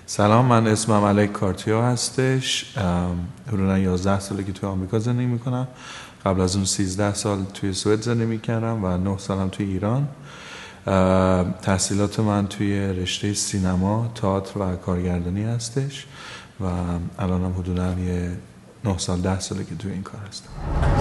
سلام، من اسمم علیک کارتیا هستش. حدودا 11 ساله که توی آمریکا زندگی میکنم. قبل از اون 13 سال توی سوئد زندگی میکردم و 9 سالم توی ایران. تحصیلات من توی رشته سینما، تئاتر و کارگردانی هستش و الانم حدودا 9 سال 10 ساله که توی این کار هستم.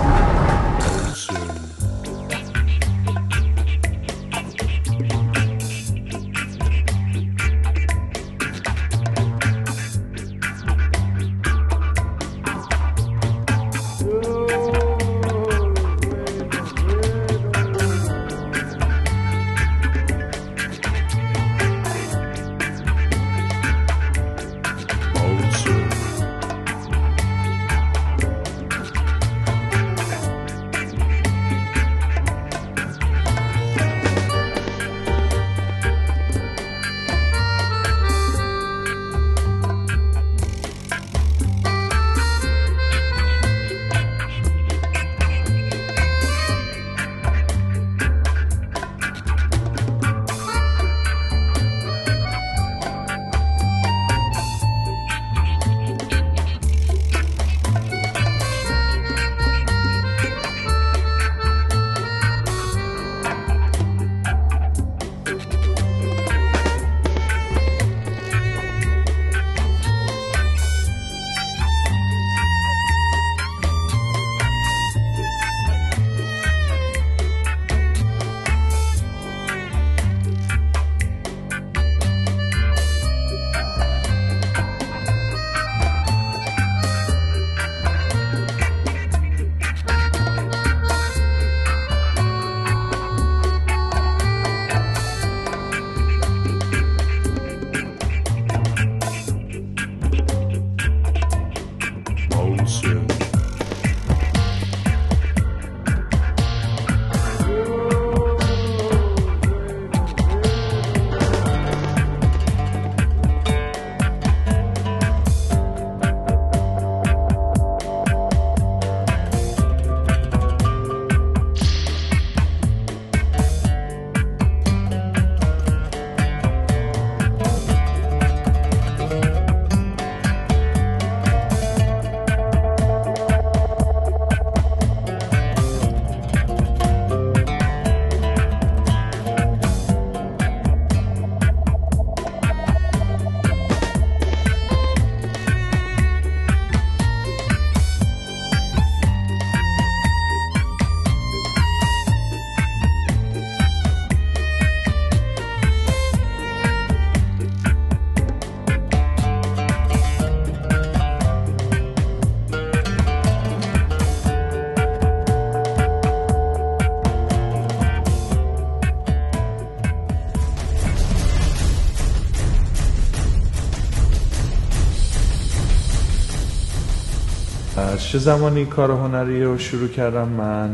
چه زمانی کار هنری رو شروع کردم؟ من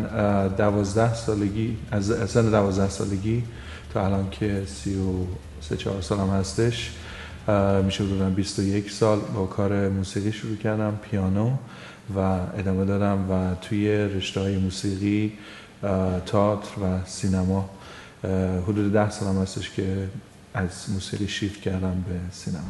12 سالگی، از سن 12 سالگی تا الان که 33-4 سالم هستش، میشه حدوداً 21 سال با کار موسیقی شروع کردم، پیانو، و ادامه دادم و توی رشته‌های موسیقی، تئاتر و سینما حدود 10 سالم هستش که از موسیقی شیفت کردم به سینما.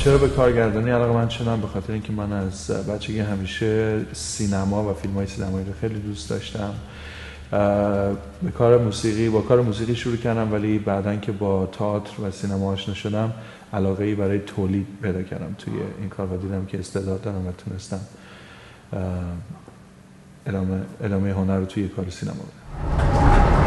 چرا به کارگردانی علاقه‌مند شدم؟ به خاطر اینکه من از بچگی همیشه سینما و فیلم‌های سینمایی رو خیلی دوست داشتم. با کار موسیقی شروع کردم، ولی بعدن که با تئاتر و سینما آشنا شدم علاقه‌ای برای تولید پیدا کردم توی این کار و دیدم که استعداد دارم و تونستم ادامه هنر رو توی کار سینما بدم.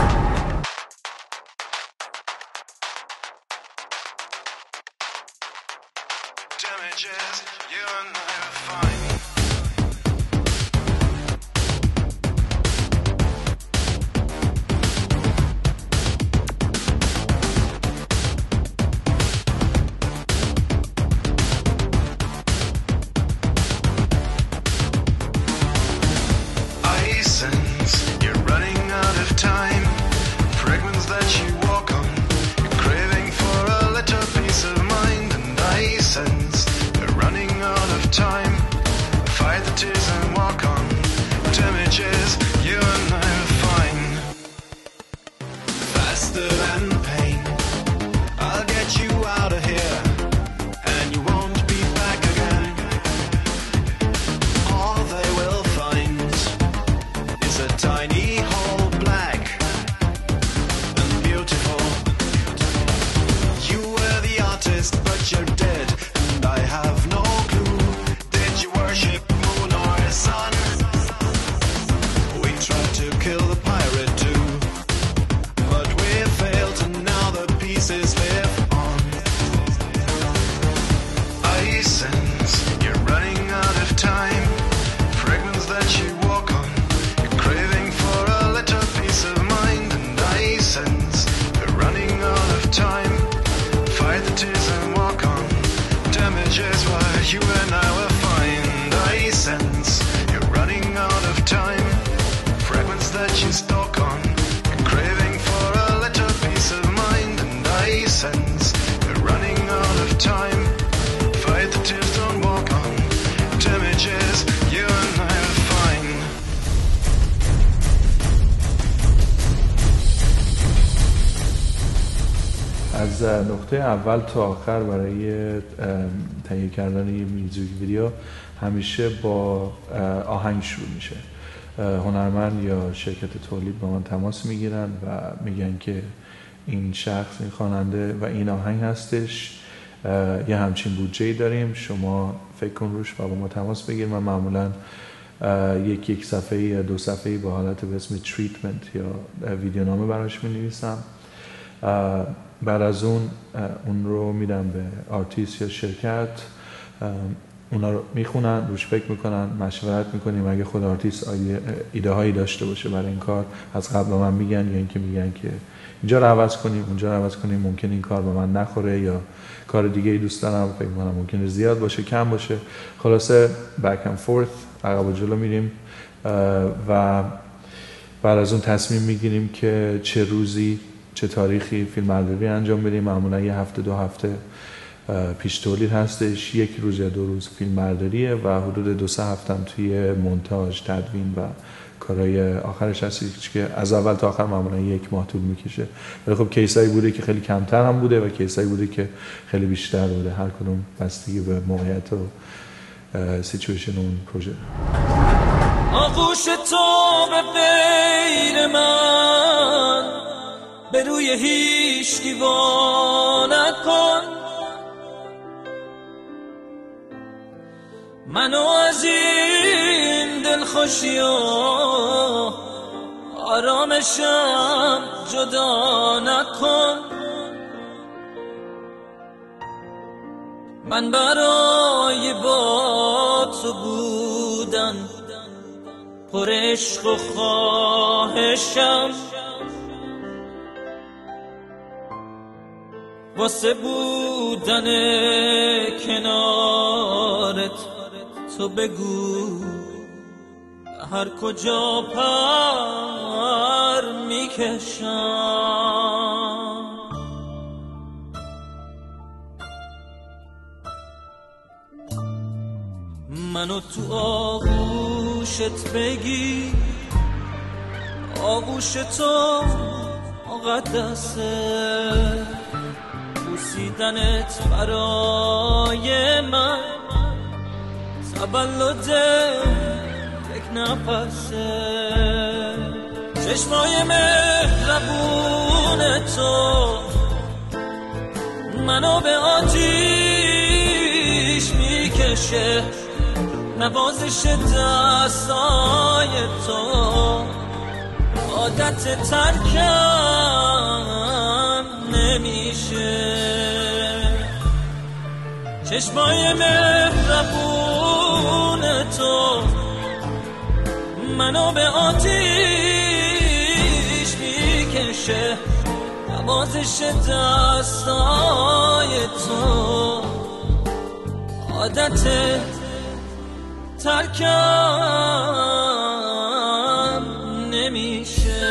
از نقطه اول تا آخر برای تهیه کردن یه میوزیک ویدیو همیشه با آهنگ شروع میشه. هنرمند یا شرکت تولید با من تماس میگیرن و میگن که این شخص، این خواننده و این آهنگ هستش، یه همچین بودجه‌ای داریم، شما فکر کن روش و با ما تماس بگیر. من معمولا یک صفحه یا 2 صفحه‌ای با حالت به اسم تریتمنت یا ویدیونامه براش می‌نویسم. بعد از اون رو میدم به آرتیست یا شرکت، اونا رو میخونن، روش فکر میکنن، مشورت میکنیم. اگه خود آرتیست ایده هایی داشته باشه برای این کار از قبل من میگن، یا اینکه میگن که اینجا رو عوض کنیم، اونجا رو عوض کنیم، ممکن این کار به من نخوره یا کار دیگه ای دوست دارم، فکر میکنم ممکنه زیاد باشه، کم باشه. خلاصه back and forth، عقب و جلو میریم و بعد از اون تصمیم میگیریم که چه روزی، چه تاریخی فیلمبرداری انجام بدیم. معمولا یه هفته 2 هفته پیش تولید هستش، 1 روز یا 2 روز فیلمبرداریه و حدود 2-3 هفته هم توی مونتاژ، تدوین و کارهای آخرش هستش که از اول تا آخر معمولا 1 ماه طول میکشه. ولی خب کیسایی بوده که خیلی کمتر هم بوده و کیسایی بوده که خیلی بیشتر بوده، هر کدوم بستگی به موقعیت و سیچویشن اون پروژه. آغوش تو به غیر من به روی هیچکی وا نکن، منو از این دلخوشی و آرامشم جدا نکن. من برای با تو بودن پر عشق و خواهشم، واسه بودن کنارت تو بگو هر کجا پر میکشم. منو تو آغوشت بگی، آغوش تو مقدسه، بوس رسیدنت برای من تولد یک نفسه. چشمای مهربون تو منو به آتیش میکشه، نوازش دستای تو عادت ترکم نمیشه. چشمای مهربون تو منو به آتیش میکشه، نوازش دستای تو عادت ترکم نمیشه.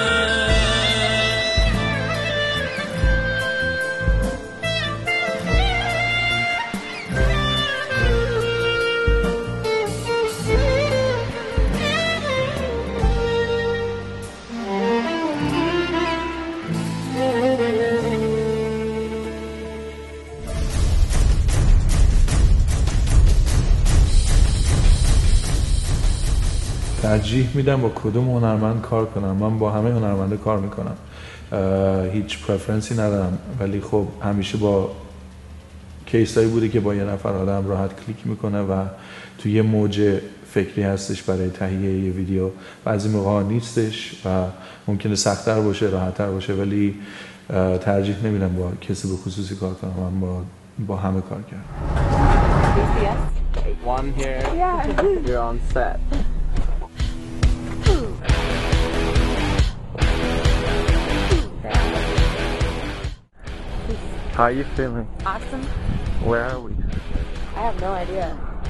ترجیح میدم با کدوم هنرمند کار کنم. من با همه هنرمنده کار میکنم، هیچ پرفرنسی ندارم، ولی خب همیشه با کیسایی بوده که با یه نفر آدم راحت کلیک میکنه و توی یه موج فکری هستش برای تهیه یه ویدیو. بعضی موقع نیستش و ممکنه سخت‌تر باشه، راحت‌تر باشه، ولی ترجیح نمیدم با کسی به خصوصی کار کنم. من با همه کار کردم. One here. Yeah. You're on set. How are you feeling? Awesome. Where are we? I have no idea.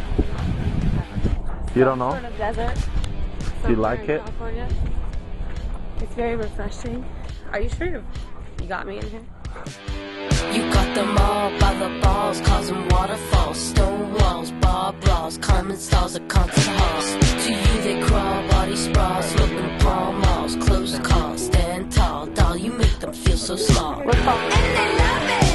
You don't know? Sort of desert. Do you like it? California. It's very refreshing. Are you sure you got me in here? You got them all by the balls, causing waterfalls, stone walls, bar brawls, climbing stars at concert halls. To you they crawl, body sprawls, looking palm malls, close calls, stand tall, doll, you make them feel so small. We're falling. And they love it!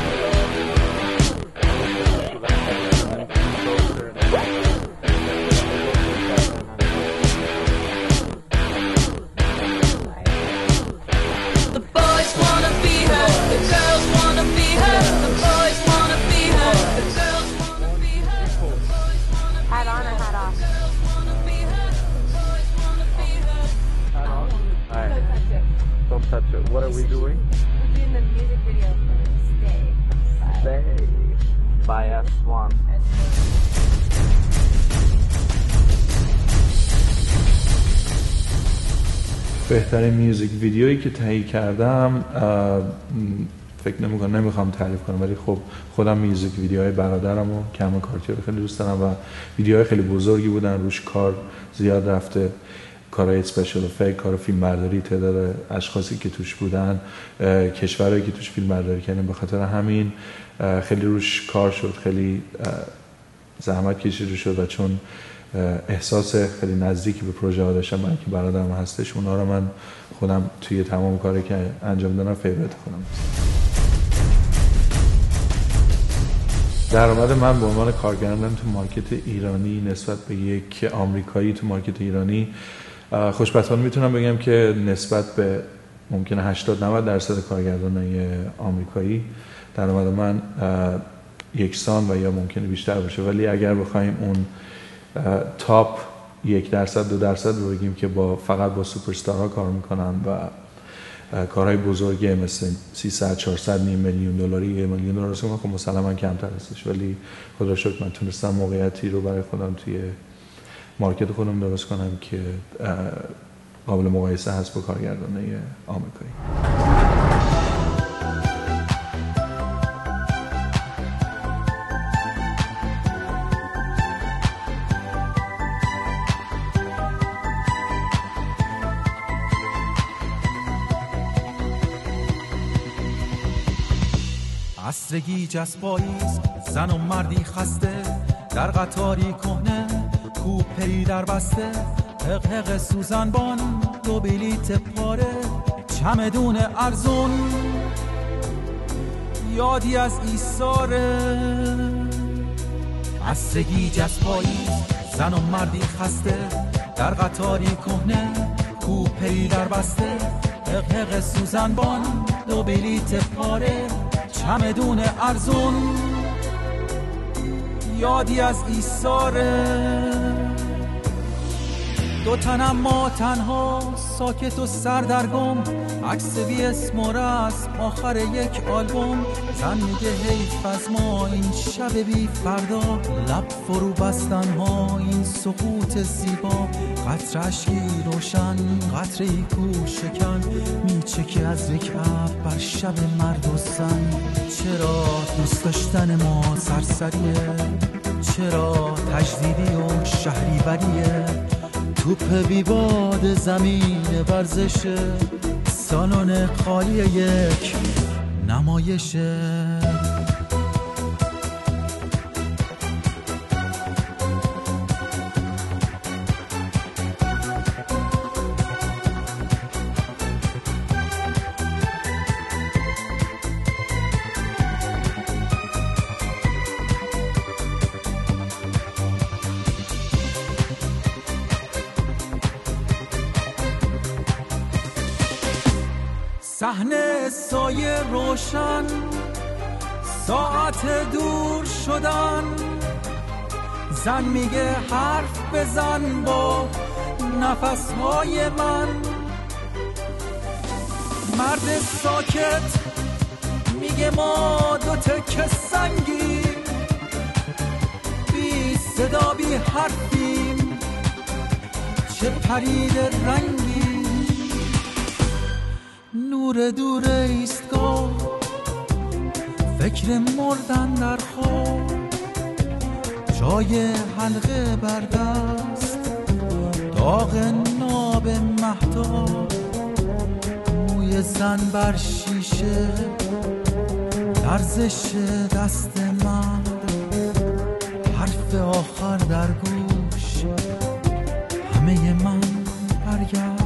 The boys wanna be her, the girls wanna be her, the boys wanna be her, the girls wanna be her, the boys wanna be her. Hat on or hat off? Alright. Don't touch it. What are we doing? We're doing the music video for Stay. Stay by S1. بهترین میوزیک ویدیویی که تهیه کردم فکر نمیخوام تعریف کنم، ولی خب خودم میوزیک ویدیوهای برادرم و کم کارتی رو خیلی دوست دارم و ویدیوهای خیلی بزرگی بودن، روش کار زیاد رفته، کارهای اسپشیال افکت، کار فیلم برداری، تعداد اشخاصی که توش بودن، کشورهایی که توش فیلم برداری کردن. به خاطر همین خیلی روش کار شد، خیلی زحمت کشیده شد و چون احساس خیلی نزدیکی به پروژه ها داشتم، من که برادرم هستش، اونا رو من خودم توی تمام کاری که انجام دادم فیوریت خودم. درآمد من به عنوان کارگردان تو مارکت ایرانی نسبت به یک آمریکایی تو مارکت ایرانی، خوشبختانه میتونم بگم که نسبت به ممکنه 80-90% کارگردانای آمریکایی درآمد من یکسان و یا ممکنه بیشتر باشه، ولی اگر بخوایم اون تاپ 1%-2% رو بگیم که فقط با سوپرستارها کار میکنن و کارهای بزرگی مثل 300-400 نیم میلیون دلاری، $1 میلیون خب مسلما کمتر هستش، ولی خدا شکر من تونستم موقعیتی رو برای خودم توی مارکت خودم درست کنم که قابل مقایسه هست با کارگردانای آمریکایی. عصرگی جسباییست، زن و مردی خسته، در قطاری کهنه کوپه‌ای در بسته، حقحق سوزنبان، 2 بلیت پاره، چمدون ارزون، یادی از ایثاره. خستگی جذبایی زن و مردی خسته در قطاری کهنه، کوپه‌ای در بسته، حقحق سوزنبان، دو بلیت پاره، چمدون ارزون، یادی از ایثاره. دو تنم ما تنها، ساکت و سردرگم، عکس بی اسم و رسم آخر یک آلبوم. زن میگه حیف از ما این شب بی فردا، لب فرو بستن ها این سقوط زیبا. قطره اشکی روشن، قطره ای کو شکن، میچکی از رکعب بر شب مرد و زن. چرا دوست داشتن ما سرسریه، چرا تجدیدی و شهریوریه، توپ بیباد زمین ورزشه، سالن خالی یک نمایشه. صحنه سایه روشن، ساعت دور شدن، زن میگه حرف بزن با نفسهای من. مرد ساکت میگه ما دو تکه سنگی، بی صدا بی حرفیم، چه پرید رنگی. نور دور ایستگاه، فکر مردن در خواب، جای حلقه بر دست، داغ ناب مهتاب، موی زن بر شیشه، لرزش دست من، حرف آخر در گوش، همه من برگرد.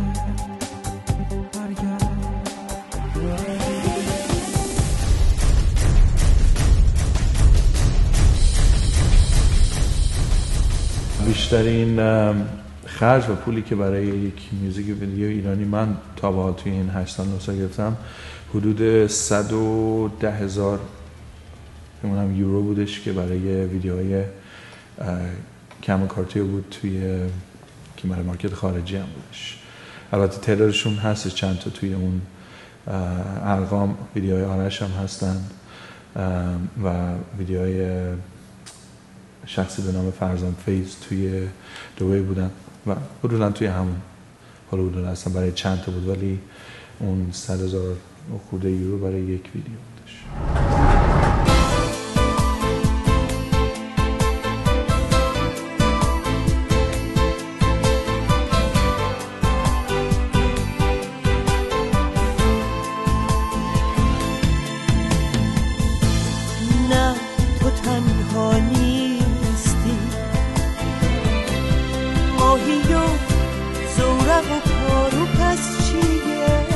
بیشترین خرج و پولی که برای یک میوزیک ویدیو ایرانی من تا به حال توی این 8 سال 9 سال گرفتم حدود 110,000 یورو بودش که برای ویدیوهای کم کارتی بود توی که برای مارکت خارجی هم بودش. البته تعدادشون هست چند تا توی اون ارقام، ویدیوهای آرش هم هستن و ویدیوهای شخصی به نام فرزان فیض توی دبی بودن و حدودا توی همون هالیوود هستن. برای چند تا بود ولی اون 100,000 خورده یورو برای یک ویدیو بودش. نه تو تنها نیستی، ماهی و زورق و پارو پس چیه.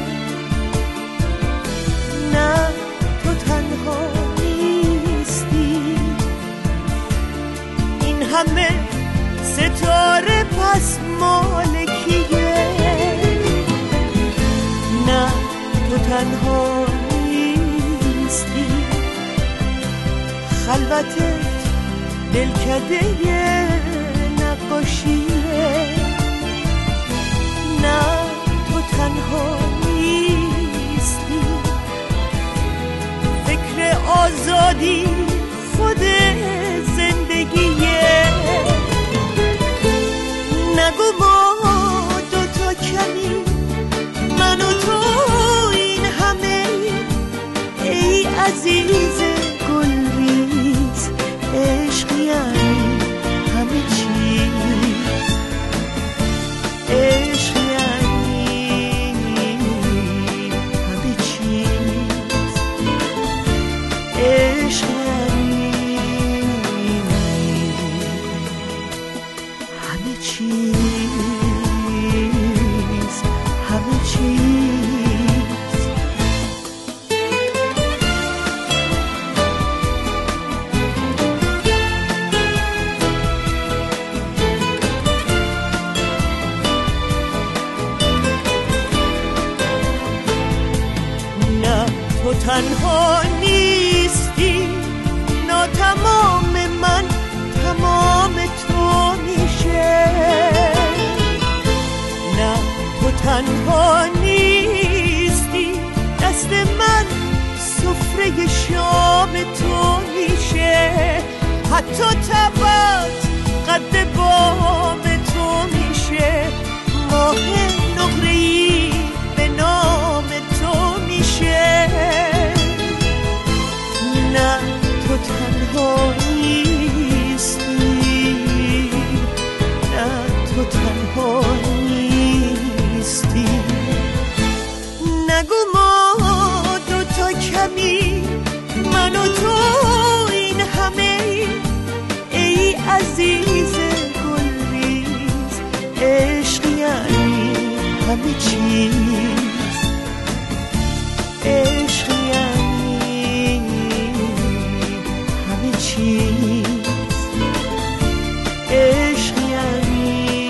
نه تو تنها نیستی، این همه ستاره پس مال کیه. نه تو تنها نیستی، خلوتت دلکده نقاشیه. نه تو تنها نیستی، فکر آزادی خود زندگیه. نگو ما دوتا کمی، من و تو این همه، ای عزیز گلریز. عشق یعنی همه چیز، عشق یعنی همه چیز، عشق یعنی همه چیز، همه چیز. من سفره شام تو میشه، حتی تبت قد بام تو میشه، ماه نقره‌ای به نام تو میشه. نه تو تنها نیستی، نه تو تنها نیستی. نگو ما دوتا کمی، من و تو این همه، ای عزیز گلریز. عشق یعنی همه چیز، عشق یعنی همه چیز، عشق یعنی.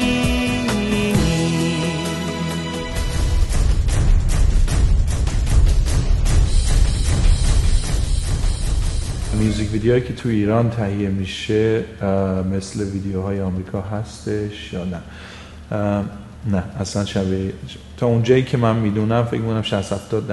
میوزیک ویدیوهایی که تو ایران تهیه میشه مثل ویدیوهای آمریکا هستش یا نه؟ نه اصلا شبیه، تا اونجایی که من میدونم فکر میکنم 60-70% 80%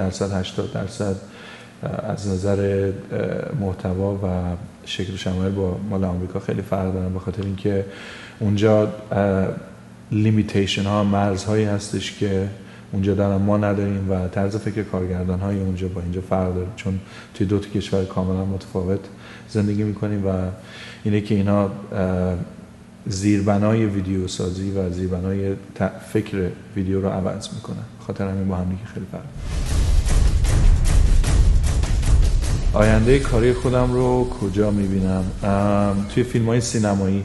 از نظر محتوا و شکل و شمایل با مال آمریکا خیلی فرق دارن، به خاطر اینکه اونجا لیمیتیشن ها، مرزهایی هستش که اونجا دارن ما نداریم و طرز فکر کارگردان های اونجا با اینجا فرق داره، چون توی دو تا کشور کاملا متفاوت زندگی میکنیم و اینه که اینا زیربنای ویدیو سازی و زیربنای فکر ویدیو رو عوض میکنن، خاطر همین با هم دیگه خیلی فرق. آینده کاری خودم رو کجا میبینم؟ توی فیلم های سینمایی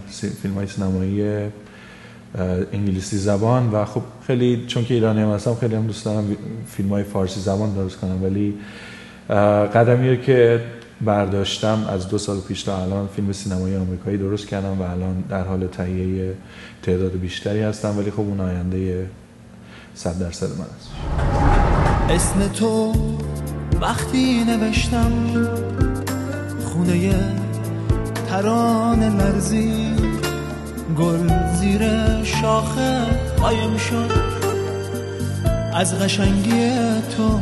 انگلیسی زبان و خب خیلی چون که ایرانی هم هستم خیلی هم دوست دارم فیلم های فارسی زبان درست کنم، ولی قدمیه که برداشتم از 2 سال پیش تا الان فیلم سینمایی آمریکایی درست کردم و الان در حال تهیه تعداد بیشتری هستم، ولی خب اون آینده 100% من است. اسم تو وقتی نوشتم خونه ترانه لرزی، گل زیر شاخه قایم شد، از قشنگی تو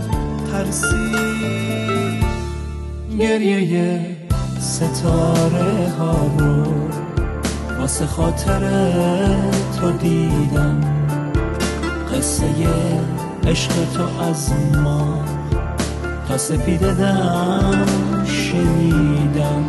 ترسید. گریه ستاره ها رو واسه خاطر تو دیدم، قصه عشق تو از ما تا سپیده دم شنیدم.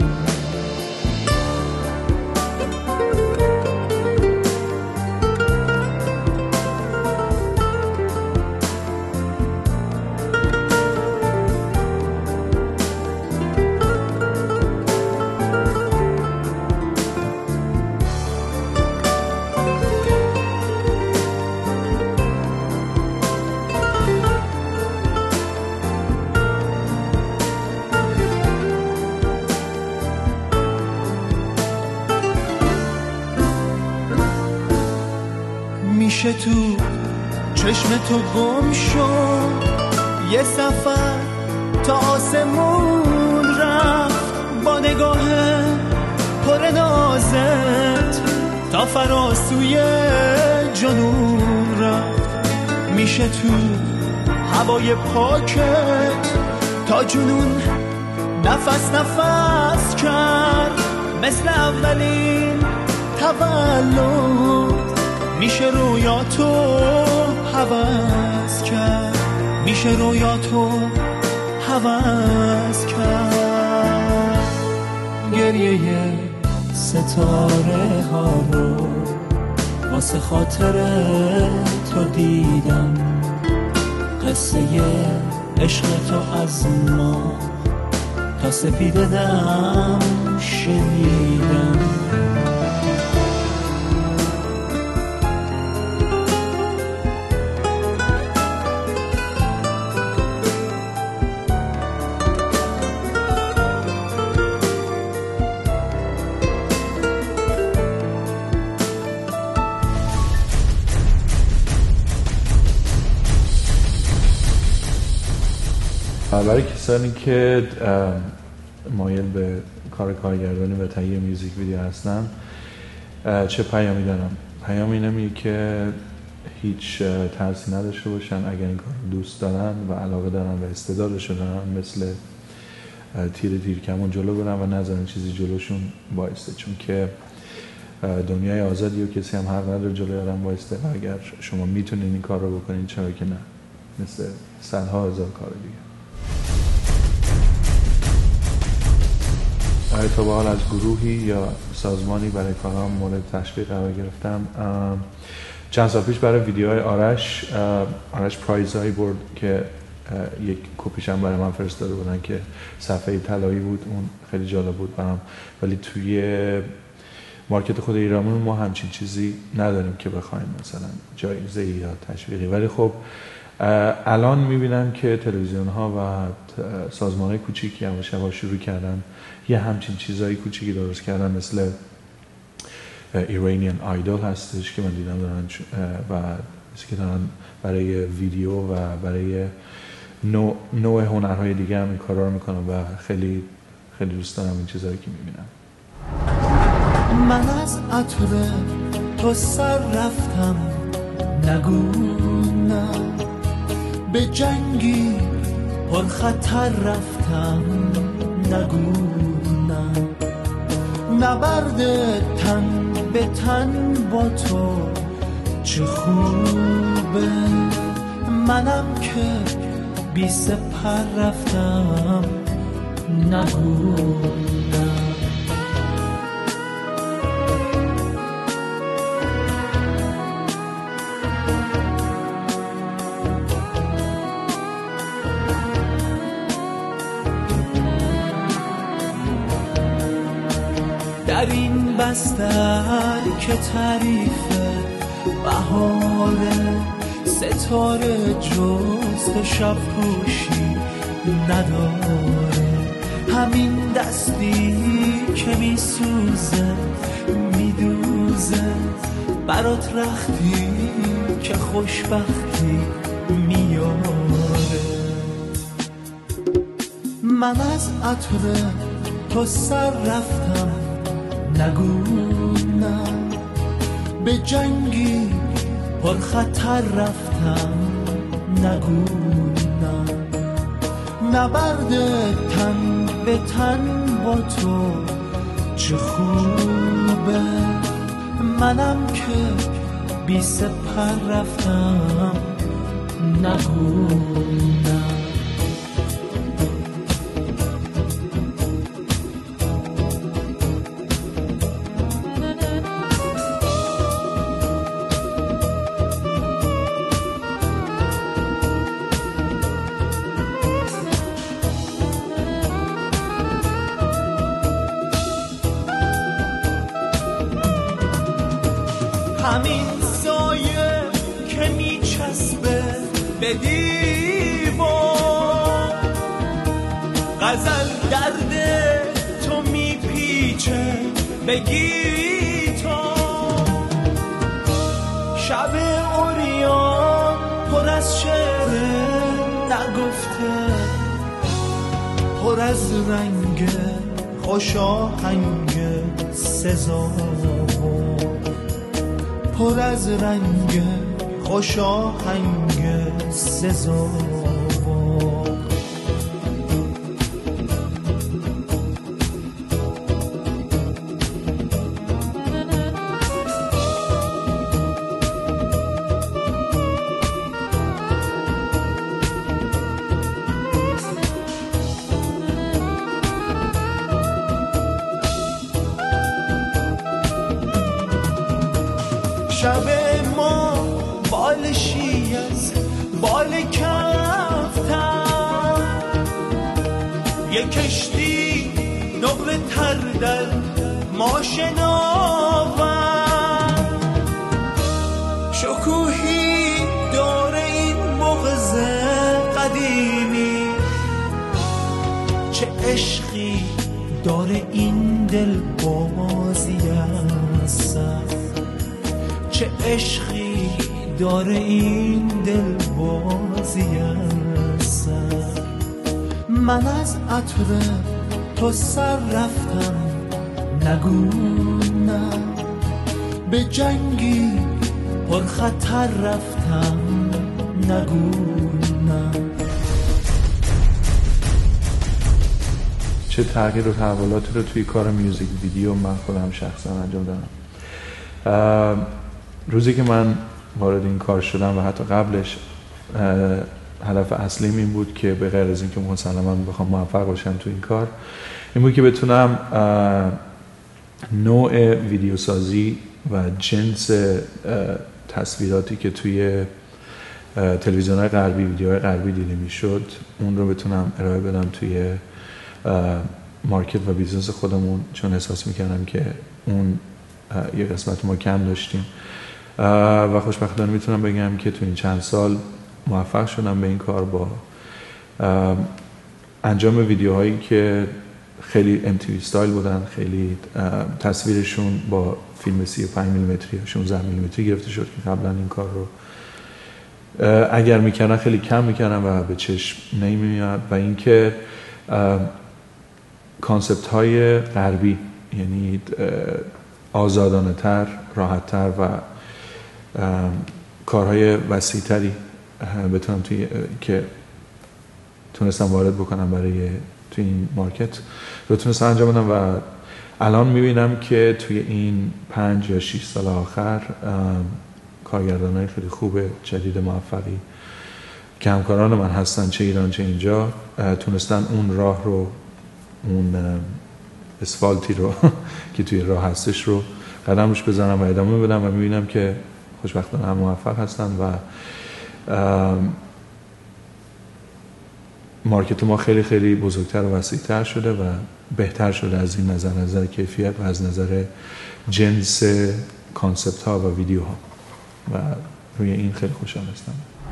میشه تو چشم تو گم شد، یه سفر تا آسمون رفت، با نگاه پر نازت تا فراسوی جنون رفت. میشه تو هوای پاکت تا جنون نفس نفس کرد، مثل اولین تولد. میشه رویاتو حوض کرد، میشه رویاتو حوض کرد. گریه ستاره ها رو واسه خاطر تو دیدم، قصه عشق تو از ما تا سپیده دم شنیدم. برای کسانی که مایل به کار کارگردانی و تهیه میوزیک ویدیو هستن چه پیامی دارم؟ پیام اینه که هیچ ترسی نداشته باشن اگر این کار دوست دارن و علاقه دارن و استعدادش دارن، مثل تیر کمون جلو برن و نذارن چیزی جلوشون وایسته، چون که دنیای آزادی و کسی هم حق نداره جلوی آدم وایسته و اگر شما میتونین این کار رو بکنین چرا که نه، مثل صدها هزار کار دیگه. آیا تا به حال از گروهی یا سازمانی برای کارام مورد تشویق قرار گرفتم؟ چند سال پیش برای ویدیوهای آرش پرایزهایی برد که یک کپیش هم برای من فرستاده بودن که صفحه طلایی بود، اون خیلی جالب بود برام، ولی توی مارکت خود ایرانمون ما همچین چیزی نداریم که بخوایم مثلا جایزه یا تشویقی. ولی خب الان میبینم که تلویزیون ها و سازمان های کوچیکی یواش یواش شروع کردن یه همچین چیزایی کوچیکی درست کردن، مثل ایرانیان آیدول هستش که من دیدم دارن و مثل که دارن برای ویدیو و برای نوع هنرهای دیگه هم این کارا رو میکنم و خیلی خیلی دوست دارم این چیزایی که میبینم. من از عطر تو سر رفتم، نگو نه، به جنگی پر خطر رفتم، نگو نه، نبرد تن به تن با تو چه خوبه، منم که بی سپر رفتم، نگو نه. در این بستر که تعریف بهاره، ستاره جز تو شب پوشی نداره، همین دستی که میسوزه میدوزه، برات رختی که خوشبختی میاره. من از عطر تو سر رفتم، نگو نه، به جنگی پر خطر رفتم، نگو نه، نبرد تن به تن با تو چه خوبه، منم که بی سپر رفتم، نگو نه. همین سایه که میچسبه به دیوار، غزل درد تو میپیچه به گیتار، شب اوریان پر از شعر نگفته، پر از رنگ خوش آهنگ سزاوار، پر از رنگ خوش آهنگ سزاوار. شب ما بالشی از بال کفتم، یک کشتی نقره تر در ما شناور، شکوهی داره این بغض قدیمی، چه عشقی داره این دل بازی است، چه عشقی داره این دل بازی است. من از عطر تو سر رفتم، نگو نه، به جنگی پر خطر رفتم، غلطم نگو نه. چه تغییر و تحولاتی رو توی کار میوزیک ویدیو من خودم شخصا انجام دادم. روزی که من وارد این کار شدم و حتی قبلش هدف اصلیم این بود که به غیر از این که مسلماً بخوام موفق باشم تو این کار، این بود که بتونم نوع ویدیوسازی و جنس تصویراتی که توی تلویزیون‌های غربی، ویدیوهای غربی دیده میشد، اون رو بتونم ارائه بدم توی مارکت و بیزنس خودمون، چون احساس میکردم که اون یه قسمت ما کم داشتیم و خوشبختانه میتونم بگم که تو این چند سال موفق شدم به این کار با انجام ویدیوهایی که خیلی MTV استایل بودن، خیلی تصویرشون با فیلم 35 میلیمتری یا 16 میلیمتری گرفته شد که قبلا این کار رو اگر میکردن خیلی کم میکردن و به چشم نمیاد. و اینکه کانسپت های غربی، یعنی آزادانه تر، راحت تر و کارهای وسیع تری بتونم توی که تونستم وارد بکنم برای توی این مارکت رو تونستم انجام بدم. و الان میبینم که توی این 5 یا 6 سال آخر کارگردانای خیلی خوب جدید موفقی که همکاران من هستن، چه ایران چه اینجا، تونستن اون راه رو، اون اسفالتی رو که توی راه هستش رو قدم روش بزنم و ادامه بدم و میبینم که خوشبختانه هم موفق هستن و مارکت ما خیلی خیلی بزرگتر و وسیع‌تر شده و بهتر شده از این نظر کیفیت و از نظر جنس کانسپت ها و ویدیو ها و روی این خیلی خوشحال هستم.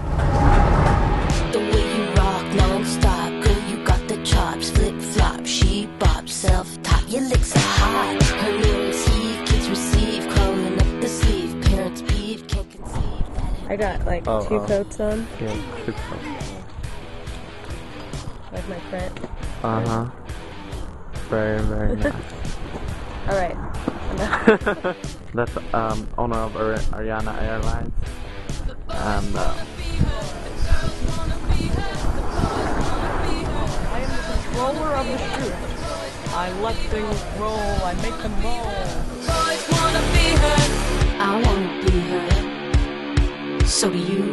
I got like 2 coats on. Yeah, 2 coats. Like my friend. Very, very nice. All right. That's owner of Ariana Airlines. And I am the controller of the shoot. I let things roll. I make them roll. I wanna be her. So do you.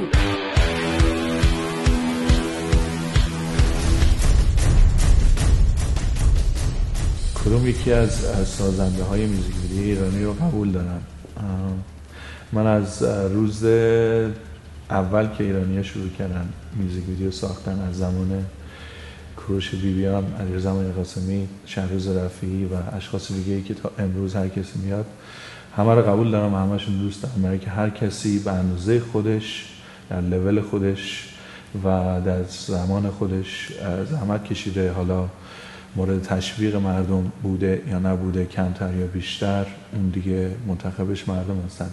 کدوم یکی از سازنده های موزیک ویدیو ایرانی رو قبول دارم؟ من از روز اول که ایرانی‌ها شروع کردن موزیک ویدیو ساختن، از زمان کوروش بیبیان، علیرضا قاسمی، شهروز رفیعی و اشخاص دیگه‌ای که تا امروز هر کسی میاد همه رو قبول دارم، همه‌شون دوست دارم، برای که هر کسی به اندازه خودش، در لول خودش و در زمان خودش زحمت کشیده. حالا مورد تشویق مردم بوده یا نبوده، کمتر یا بیشتر، اون دیگه منتخبش مردم هستن.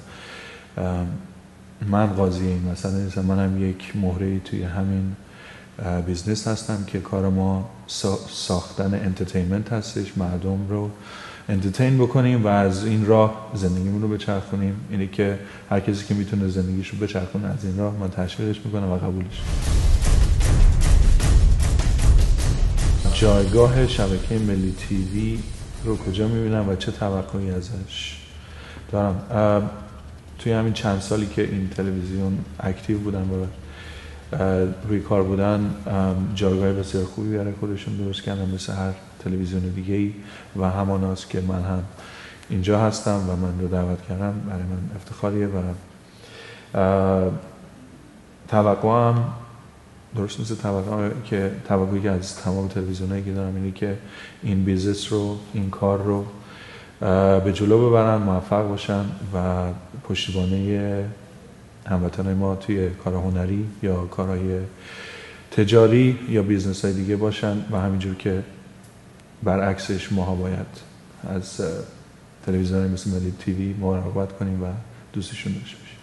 من قاضی این مسئله نیستم، من هم یک مهره‌ای توی همین بیزنس هستم که کار ما ساختن انترتینمنت هستش، مردم رو انترتین بکنیم و از این راه زندگیمون رو بچرخونیم. اینه که هر کسی که میتونه زندگیش رو بچرخونه از این راه، من تشویقش میکنم و قبولش. جایگاه شبکه ملی تیوی رو کجا میبینم و چه توقعی ازش دارم؟ توی همین چند سالی که این تلویزیون اکتیو بودن و روی کار بودن، جایگاه بسیار خوبی برای خودشون درست کردن، مثل هر تلویزیون دیگه‌ای و هماناست که من هم اینجا هستم و من رو دعوت کردم، برای من افتخاریه. و توقعم درست مثل توقعی که از تمام تلویزیونایی که دارم اینه که این بیزنس رو، این کار رو به جلو ببرن، موفق باشن و پشتیبانی هموطنای ما توی کار هنری یا کارهای تجاری یا بیزنس های دیگه باشن و همینجور که برعکسش ماها باید از تلویزیونی مثل ملی تیوی مراقبت کنیم و دوستشون داشته باشیم.